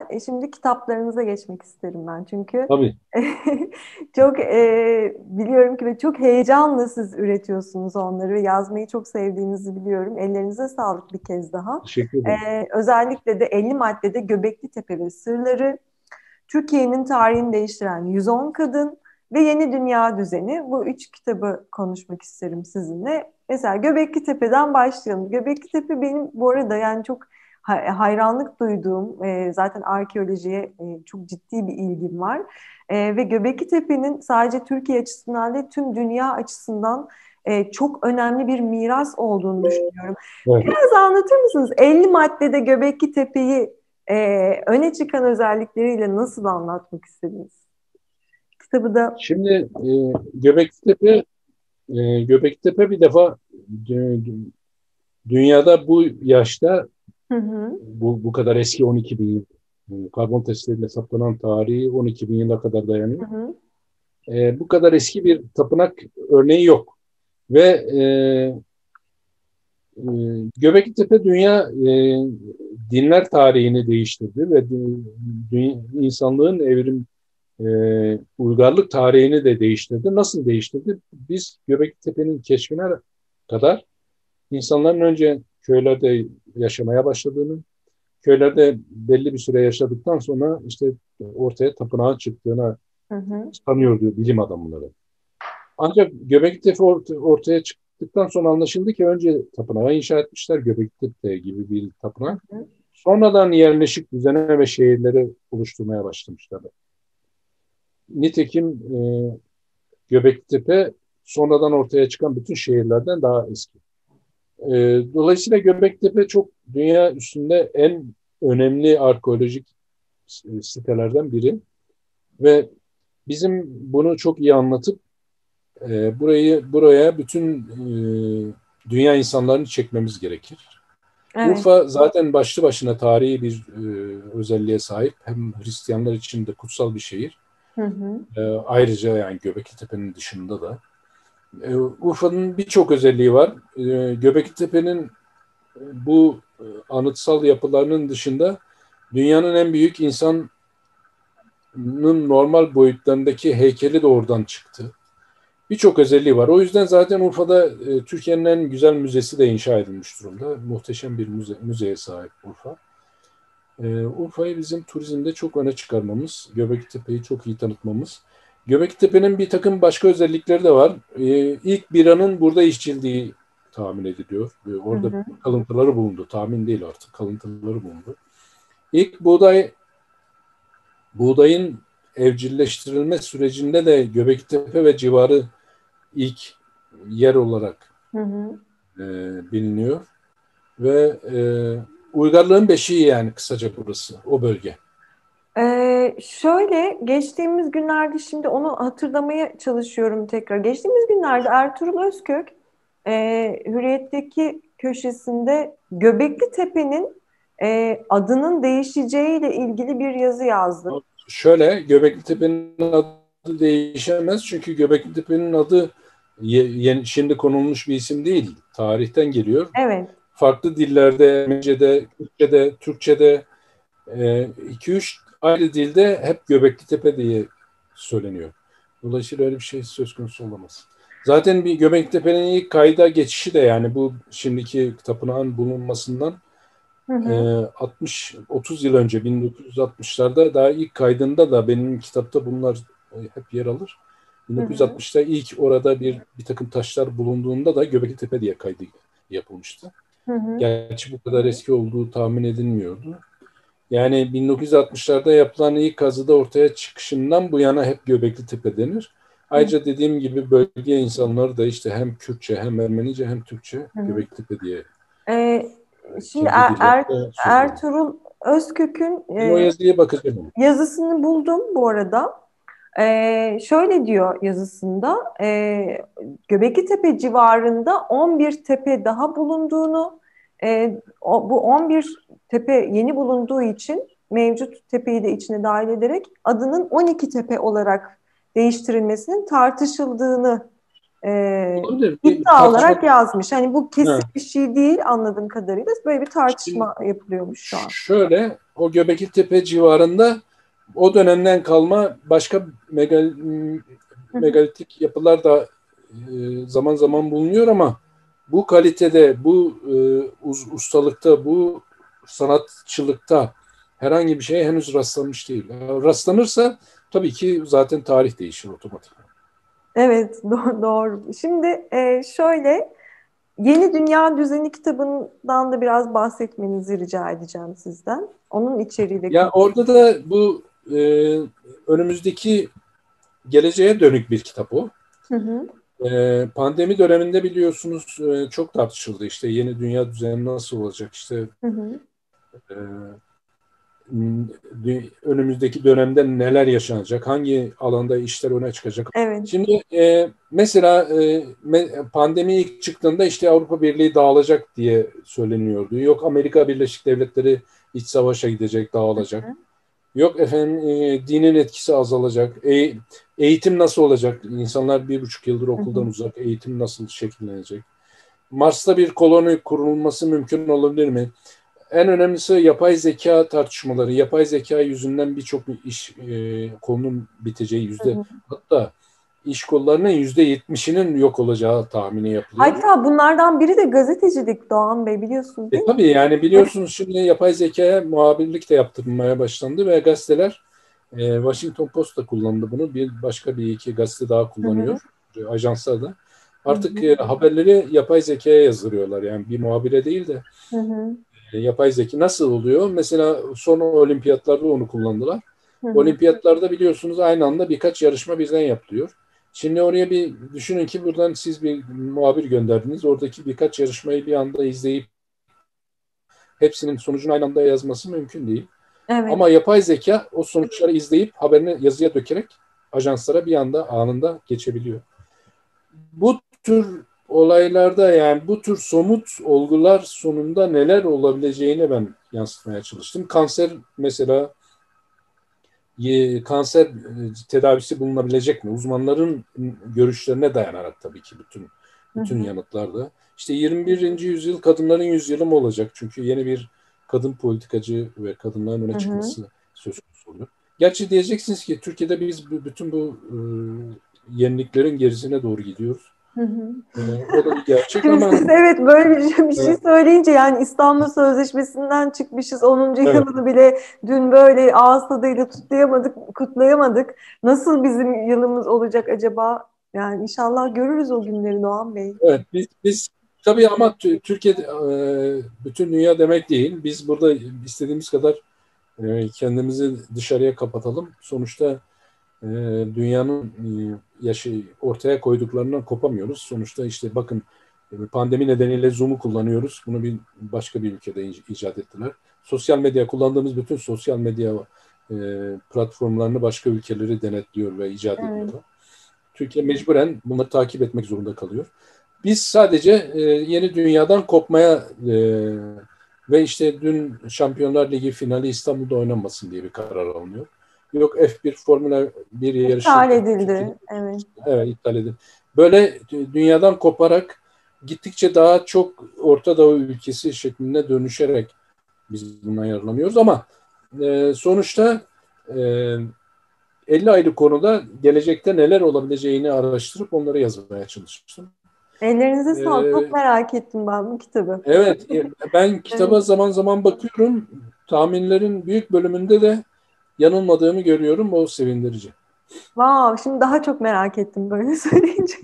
şimdi kitaplarınıza geçmek isterim ben. Çünkü Tabii. çok biliyorum ki ve çok heyecanla siz üretiyorsunuz onları ve yazmayı çok sevdiğinizi biliyorum. Ellerinize sağlık bir kez daha. Teşekkür ederim. Özellikle de 50 maddede Göbekli Tepe ve Sırları, Türkiye'nin tarihini değiştiren 110 kadın ve Yeni Dünya Düzeni. Bu üç kitabı konuşmak isterim sizinle. Mesela Göbekli Tepe'den başlayalım. Göbekli Tepe benim bu arada yani çok hayranlık duyduğum, zaten arkeolojiye çok ciddi bir ilgim var. Ve Göbekli Tepe'nin sadece Türkiye açısından değil tüm dünya açısından çok önemli bir miras olduğunu düşünüyorum. Evet. Biraz anlatır mısınız? 50 maddede Göbekli Tepe'yi öne çıkan özellikleriyle nasıl anlatmak istediniz? Kitabı da. Şimdi Göbektepe, Göbektepe bir defa dü- dünyada bu yaşta Hı hı, bu kadar eski 12 bin yıl karbon testleriyle hesaplanan tarihi 12 bin yıla kadar hı dayanıyor. hı, Bu kadar eski bir tapınak örneği yok. Ve e, Göbektepe dünya dinler tarihini değiştirdi ve insanlığın uygarlık tarihini de değiştirdi. Nasıl değiştirdi? Biz Göbeklitepe'nin keşfine kadar insanların önce köylerde yaşamaya başladığını, köylerde belli bir süre yaşadıktan sonra işte ortaya tapınağın çıktığına hı hı, sanıyor diyor bilim adamları. Ancak Göbektepe ortaya çıktıktan sonra anlaşıldı ki önce tapınağı inşa etmişler. Göbektepe gibi bir hı tapınak. hı. Sonradan yerleşik düzene ve şehirleri oluşturmaya başlamışlar. Nitekim Göbektepe sonradan ortaya çıkan bütün şehirlerden daha eski. Dolayısıyla Göbektepe çok dünya üstünde en önemli arkeolojik sitelerden biri ve bizim bunu çok iyi anlatıp buraya bütün dünya insanlarını çekmemiz gerekir. Evet. Urfa zaten başlı başına tarihi bir özelliğe sahip. Hem Hristiyanlar için de kutsal bir şehir. Hı hı. Ayrıca yani Göbekli Tepe'nin dışında da. Urfa'nın birçok özelliği var. Göbekli Tepe'nin bu anıtsal yapılarının dışında dünyanın en büyük insanın normal boyutlarındaki heykeli de oradan çıktı. Birçok özelliği var. O yüzden zaten Urfa'da Türkiye'nin en güzel müzesi de inşa edilmiş durumda. Muhteşem bir müzeye sahip Urfa. Urfa'yı bizim turizmde çok öne çıkarmamız, Göbeklitepe'yi çok iyi tanıtmamız. Göbeklitepe'nin bir takım başka özellikleri de var. İlk biranın burada içildiği tahmin ediliyor. Hı Orada hı. kalıntıları bulundu. Tahmin değil artık, kalıntıları bulundu. İlk buğdayın evcilleştirilme sürecinde de Göbeklitepe ve civarı ilk yer olarak Hı hı. e, biliniyor. Ve uygarlığın beşiği yani kısaca burası, o bölge. Şöyle geçtiğimiz günlerde şimdi onu hatırlamaya çalışıyorum tekrar. Geçtiğimiz günlerde Ertuğrul Özkök Hürriyet'teki köşesinde Göbekli Tepe'nin adının değişeceğiyle ilgili bir yazı yazdı. Şöyle, Göbeklitepe'nin adı değişemez çünkü Göbeklitepe'nin adı şimdi konulmuş bir isim değil. Tarihten geliyor. Evet. Farklı dillerde, Ermenice'de, Kürtçe'de, Türkçe'de 2-3 ayrı dilde hep Göbeklitepe diye söyleniyor. Dolayısıyla öyle bir şey söz konusu olamaz. Zaten bir Göbeklitepe'nin ilk kayda geçişi de yani bu şimdiki tapınağın bulunmasından Hı hı. 60-30 yıl önce 1960'larda daha ilk kaydında da benim kitapta bunlar hep yer alır. Hı hı. 1960'ta ilk orada bir takım taşlar bulunduğunda da Göbekli Tepe diye kaydı yapılmıştı. Hı hı. Gerçi bu kadar eski olduğu tahmin edilmiyordu. Yani 1960'larda yapılan ilk kazıda ortaya çıkışından bu yana hep Göbekli Tepe denir. Hı Ayrıca dediğim gibi bölge insanları da işte hem Kürtçe hem Ermenice hem Türkçe hı. Göbekli Tepe diye Ee, Şimdi kendi dillerinde söz ediyor. Ertuğrul Özkök'ün Ben o yazıya bakacağım. yazısını buldum bu arada. Şöyle diyor yazısında, Göbekli Tepe civarında 11 tepe daha bulunduğunu, bu 11 tepe yeni bulunduğu için mevcut tepeyi de içine dahil ederek adının 12 tepe olarak değiştirilmesinin tartışıldığını Olabilir. Bir iddia olarak tartışma. yazmış. Hani bu kesin Ha. bir şey değil anladığım kadarıyla. Böyle bir Şimdi tartışma yapılıyormuş şu an. şöyle, o Göbekli Tepe civarında o dönemden kalma başka Hı hı. megalitik yapılar da zaman zaman bulunuyor ama bu kalitede, bu ustalıkta, bu sanatçılıkta herhangi bir şeye henüz rastlanmış değil. Rastlanırsa tabii ki zaten tarih değişir otomatik. Evet, doğru. Şimdi şöyle Yeni Dünya Düzeni kitabından da biraz bahsetmenizi rica edeceğim sizden. Onun içeriğiyle Ya konuşalım. orada da bu önümüzdeki geleceğe dönük bir kitap o. Hı hı, Pandemi döneminde biliyorsunuz çok tartışıldı, işte yeni dünya düzeni nasıl olacak, işte hı hı, e, önümüzdeki dönemde neler yaşanacak, hangi alanda işler öne çıkacak. evet. Şimdi mesela pandemi ilk çıktığında işte Avrupa Birliği dağılacak diye söyleniyordu. Yok Amerika Birleşik Devletleri iç savaşa gidecek, dağılacak. Yok efendim dinin etkisi azalacak. Eğitim nasıl olacak? İnsanlar 1,5 yıldır Hı hı, okuldan uzak. Eğitim nasıl şekillenecek? Mars'ta bir koloni kurulması mümkün olabilir mi? En önemlisi yapay zeka tartışmaları. Yapay zeka yüzünden birçok iş kolunun biteceği, hı hı. hatta iş kollarının %70'inin yok olacağı tahmini yapılıyor. Hatta bunlardan biri de gazetecilik Doğan Bey biliyorsunuz değil mi? Tabii yani biliyorsunuz şimdi yapay zekaya muhabirlik de yaptırmaya başlandı ve gazeteler Washington Post da kullandı bunu. Bir başka bir iki gazete daha Hı hı, kullanıyor. Ajanslar da. hı Artık hı, haberleri yapay zekaya yazdırıyorlar. Yani bir muhabire değil de hı hı, yapay zeka nasıl oluyor? Mesela son olimpiyatlarda onu kullandılar. hı hı. Olimpiyatlarda biliyorsunuz aynı anda birkaç yarışma birden yapılıyor. Şimdi oraya bir düşünün ki buradan siz bir muhabir gönderdiniz. Oradaki birkaç yarışmayı bir anda izleyip hepsinin sonucunu aynı anda yazması mümkün değil. Evet. Ama yapay zeka o sonuçları izleyip haberini yazıya dökerek ajanslara bir anda anında geçebiliyor. Bu tür olaylarda, yani bu tür somut olgular sonunda neler olabileceğini ben yansıtmaya çalıştım. Kanser mesela, kanser tedavisi bulunabilecek mi? Uzmanların görüşlerine dayanarak tabii ki Hı bütün hı, yanıtlarda. İşte 21. yüzyıl kadınların yüzyılı mı olacak? Çünkü yeni bir kadın politikacı ve kadınların öne hı hı, çıkması söz konusu oluyor. Gerçi diyeceksiniz ki Türkiye'de biz bütün bu yeniliklerin gerisine doğru gidiyoruz. hı hı. O da bir gerçek Şimdi ama siz evet böyle bir şey e, söyleyince yani İstanbul Sözleşmesi'nden çıkmışız 10. evet, yılını bile dün böyle ağız tadıyla kutlayamadık. Nasıl bizim yılımız olacak acaba? Yani inşallah görürüz o günleri Doğan Bey. evet, biz tabii ama Türkiye bütün dünya demek değil. Biz burada istediğimiz kadar kendimizi dışarıya kapatalım. Sonuçta e, dünyanın ortaya koyduklarından kopamıyoruz. Sonuçta işte bakın pandemi nedeniyle Zoom'u kullanıyoruz. Bunu başka bir ülkede icat ettiler. Sosyal medya, kullandığımız bütün sosyal medya e, platformlarını başka ülkeleri denetliyor ve icat Evet. ediyorlar. Türkiye mecburen bunları takip etmek zorunda kalıyor. Biz sadece yeni dünyadan kopmaya ve işte dün Şampiyonlar Ligi finali İstanbul'da oynanmasın diye bir karar alınıyor. Yok F1 Formula 1 yarışı İptal Türkiye'de, edildi. Evet. evet, iptal edin. Böyle dünyadan koparak gittikçe daha çok Orta Doğu ülkesi şeklinde dönüşerek biz bundan yararlanıyoruz ama sonuçta e, 50 ayrı konuda gelecekte neler olabileceğini araştırıp onları yazmaya çalıştım. Ellerinize sağlık. Çok Ee, merak ettim ben bu kitabı. evet, ben Evet. kitaba zaman zaman bakıyorum. Tahminlerin büyük bölümünde de yanılmadığımı görüyorum. O sevindirici. Wow, şimdi daha çok merak ettim böyle söyleyince.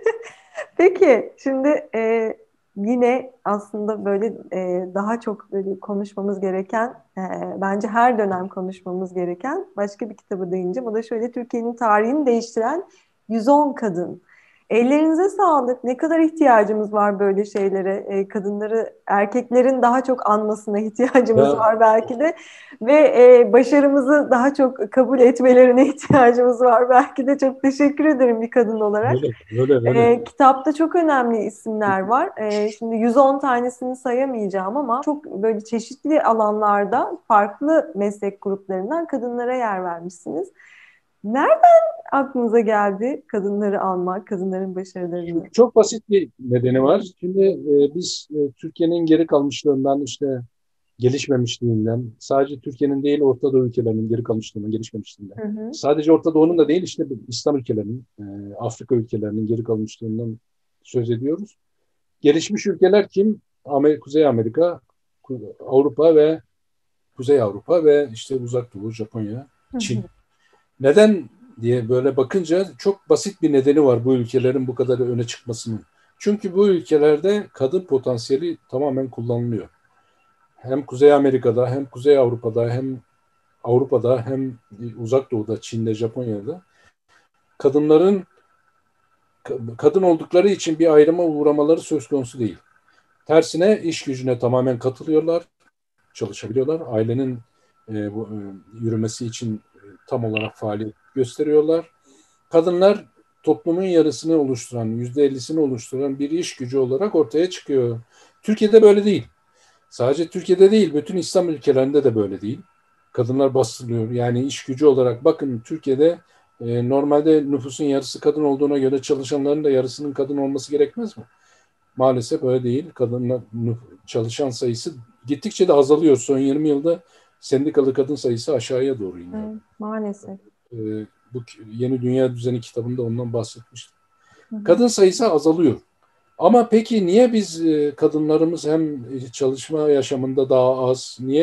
Peki, şimdi yine aslında böyle daha çok böyle konuşmamız gereken, bence her dönem konuşmamız gereken başka bir kitabı değineceğim. O da şöyle Türkiye'nin tarihini değiştiren 110 Kadın. Ellerinize sağlık. Ne kadar ihtiyacımız var böyle şeylere. Kadınları, erkeklerin daha çok anmasına ihtiyacımız Ya, var belki de. Ve başarımızı daha çok kabul etmelerine ihtiyacımız var belki de. Çok teşekkür ederim bir kadın olarak. öyle. Kitapta çok önemli isimler var. Şimdi 110 tanesini sayamayacağım ama çok böyle çeşitli alanlarda farklı meslek gruplarından kadınlara yer vermişsiniz. Nereden aklınıza geldi kadınları almak, kadınların başarılarını? Çok basit bir nedeni var. Şimdi biz Türkiye'nin geri kalmışlığından, işte gelişmemişliğinden, sadece Türkiye'nin değil Orta Doğu ülkelerinin geri kalmışlığından, gelişmemişliğinden, Hı hı. sadece Orta Doğu'nun da değil, işte İslam ülkelerinin, Afrika ülkelerinin geri kalmışlığından söz ediyoruz. Gelişmiş ülkeler kim? Kuzey Amerika, Avrupa ve Kuzey Avrupa ve işte Uzak Doğu, Japonya, Hı hı. Çin. Neden diye böyle bakınca çok basit bir nedeni var bu ülkelerin bu kadar öne çıkmasının. Çünkü bu ülkelerde kadın potansiyeli tamamen kullanılıyor. Hem Kuzey Amerika'da, hem Kuzey Avrupa'da, hem Avrupa'da, hem Uzak Doğu'da, Çin'de, Japonya'da kadınların kadın oldukları için bir ayrıma uğramaları söz konusu değil. Tersine iş gücüne tamamen katılıyorlar, çalışabiliyorlar. Ailenin yürümesi için tam olarak faaliyet gösteriyorlar. Kadınlar toplumun yarısını oluşturan, %50'sini oluşturan bir iş gücü olarak ortaya çıkıyor. Türkiye'de böyle değil. Sadece Türkiye'de değil, bütün İslam ülkelerinde de böyle değil. Kadınlar bastırılıyor. Yani iş gücü olarak bakın, Türkiye'de normalde nüfusun yarısı kadın olduğuna göre çalışanların da yarısının kadın olması gerekmez mi? Maalesef öyle değil. Kadınlar çalışan sayısı gittikçe de azalıyor. Son 20 yılda sendikalı kadın sayısı aşağıya doğru iniyor. Evet, maalesef. E, Bu Yeni Dünya Düzeni kitabında ondan bahsetmiştim. Hı hı. Kadın sayısı azalıyor. Ama peki niye biz kadınlarımız hem çalışma yaşamında daha az, niye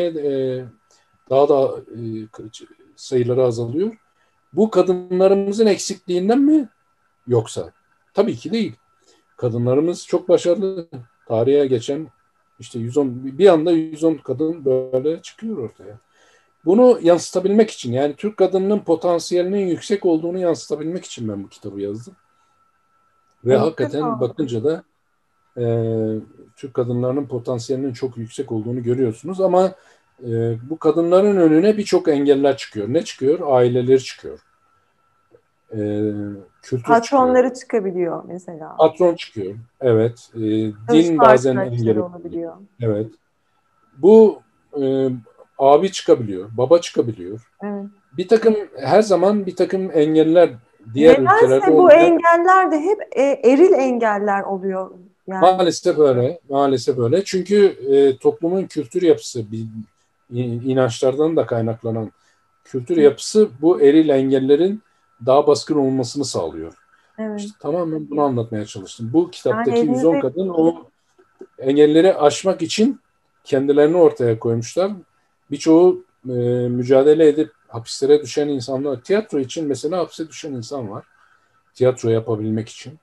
daha da sayıları azalıyor? Bu kadınlarımızın eksikliğinden mi yoksa? Tabii ki değil. Kadınlarımız çok başarılı. Tarihe geçen işte 110, bir anda 110 kadın böyle çıkıyor ortaya. Bunu yansıtabilmek için, yani Türk kadınının potansiyelinin yüksek olduğunu yansıtabilmek için ben bu kitabı yazdım. Ve Elinize hakikaten sağlık. bakınca da e, Türk kadınlarının potansiyelinin çok yüksek olduğunu görüyorsunuz, ama bu kadınların önüne birçok engeller çıkıyor. Ne çıkıyor? Aileleri çıkıyor. E, Kültür çıkıyor. Patronları çıkabiliyor mesela. Patron çıkıyor. Evet. Din Çalışma bazen engel arkadaşları olabiliyor. olabiliyor. Evet. Bu abi çıkabiliyor. Baba çıkabiliyor. Evet. Her zaman bir takım engeller diğer ülkelerde Nedense bu olmayan. engeller de hep eril engeller oluyor. Yani Maalesef öyle. Maalesef öyle. Çünkü toplumun kültür yapısı, inançlardan da kaynaklanan kültür yapısı bu eril engellerin daha baskın olmasını sağlıyor. evet. İşte tamamen bunu anlatmaya çalıştım. Bu Yani kitaptaki 110 elinize kadın o engelleri aşmak için kendilerini ortaya koymuşlar. Birçoğu mücadele edip hapislere düşen insanlar, tiyatro için mesela hapse düşen insan var. Tiyatro yapabilmek için.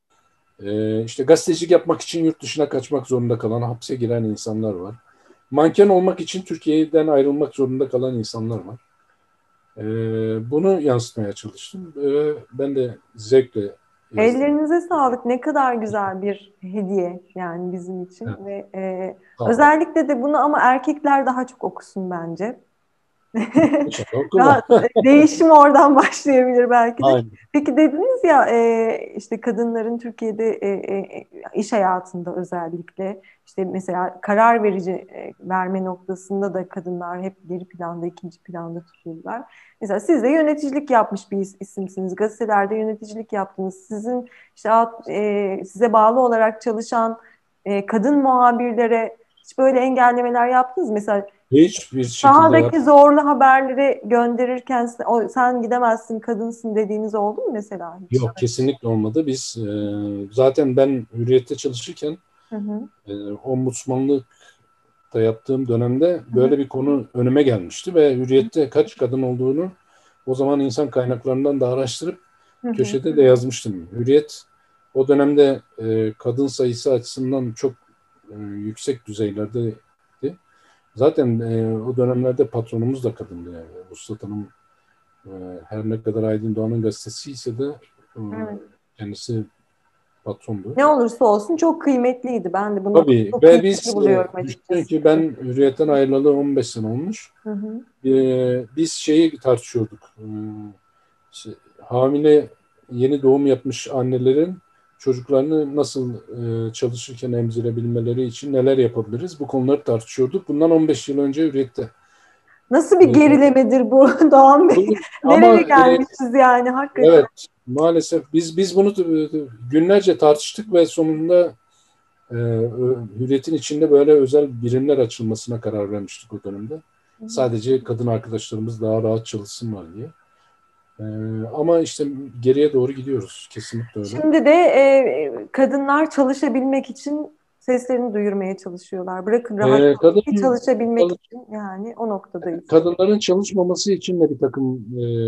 İşte gazetecilik yapmak için yurt dışına kaçmak zorunda kalan, hapse giren insanlar var. Manken olmak için Türkiye'den ayrılmak zorunda kalan insanlar var. Bunu yansıtmaya çalıştım. Ben de zevkle yazdım. ellerinize sağlık. Ne kadar güzel bir hediye yani bizim Evet, için ve sağ olun. özellikle de bunu ama erkekler daha çok okusun bence. İnşallah okurlar. Daha değişim oradan başlayabilir belki de. Aynen. Peki dediniz ya işte kadınların Türkiye'de iş hayatında özellikle işte mesela karar verici verme noktasında da kadınlar hep geri planda, ikinci planda tutulurlar. Mesela siz de yöneticilik yapmış bir isimsiniz. Gazetelerde yöneticilik yaptınız. Sizin işte size bağlı olarak çalışan kadın muhabirlere hiç böyle engellemeler yaptınız mı? Mesela Hiçbir şekilde sahadaki zorlu haberleri gönderirken sen gidemezsin, kadınsın dediğiniz oldu mu mesela hiç? yok, kesinlikle olmadı. Biz zaten ben Hürriyet'te çalışırken Hı hı, ombudsmanlık da yaptığım dönemde hı hı, böyle bir konu önüme gelmişti ve Hürriyet'te kaç kadın olduğunu o zaman insan kaynaklarından da araştırıp hı hı. köşede de yazmıştım. Hürriyet o dönemde kadın sayısı açısından çok yüksek düzeylerdeydi. Zaten o dönemlerde patronumuz da kadındı yani. Vuslat Hanım e, her ne kadar Aydın Doğan'ın gazetesi ise de e, Evet. kendisi patrondu. Ne olursa olsun çok kıymetliydi. Ben de bunu Tabii, çok ve kıymetli biz buluyorum düşünün açıkçası. ki ben Hürriyet'ten ayrılalı 15 sene olmuş. Hı hı. Biz şeyi tartışıyorduk. İşte hamile yeni doğum yapmış annelerin çocuklarını nasıl çalışırken emzirebilmeleri için neler yapabiliriz? Bu konuları tartışıyorduk. Bundan 15 yıl önce Hürriyet'te. Nasıl bir gerilemedir bu Doğan Bey? Ama Nereye gelmişiz yani hakikaten. evet, maalesef biz bunu günlerce tartıştık ve sonunda Hürriyet'in içinde böyle özel birimler açılmasına karar vermiştik o dönemde. Sadece kadın arkadaşlarımız daha rahat çalışsınlar diye. Ama işte geriye doğru gidiyoruz. Kesinlikle öyle. Şimdi de kadınlar çalışabilmek için seslerini duyurmaya çalışıyorlar. Bırakın rahat çalışabilmek için yani o noktadayız. Kadınların çalışmaması için de bir takım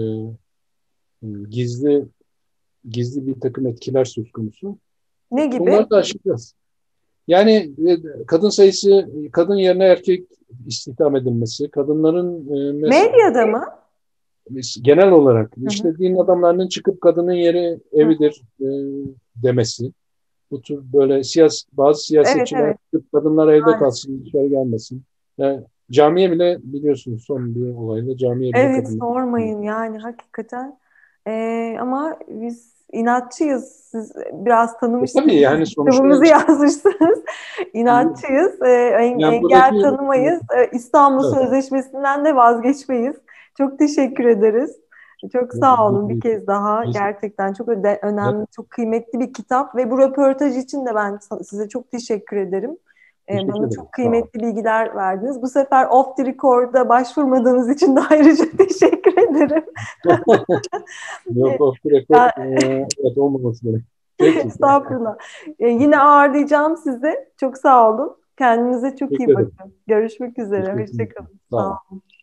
gizli bir takım etkiler söz konusu. Ne gibi? Bunları da aşacağız. Yani kadın yerine erkek istihdam edilmesi, kadınların medyada mı? Genel olarak işte din adamlarının çıkıp kadının yeri evidir demesi. Bu tür böyle bazı siyasetçiler çıkıp kadınlar evde kalsın, dışarı gelmesin. Yani camiye bile biliyorsunuz son bir olayla camiye bile evet kadınlar. sormayın yani hakikaten. Ama biz inatçıyız. Siz biraz tanımışsınız. Tabii yani sonuçta kitabımızı yazmışsınız. İnatçıyız. yani Engel tanımayız. İstanbul evet. Sözleşmesi'nden de vazgeçmeyiz. Çok teşekkür ederiz. Çok sağ olun bir kez daha. Gerçekten çok önemli, çok kıymetli bir kitap ve bu röportaj için de ben size çok teşekkür ederim. Bana çok kıymetli bilgiler verdiniz. Bu sefer off the record'a başvurmadığınız için de ayrıca teşekkür ederim. Yok off the record evet, olmaması gerek. Peki. Estağfurullah. Yine ağırlayacağım sizi. Çok sağ olun. Kendinize çok iyi bakın. Görüşmek üzere. Hoşçakalın. Sağ olun.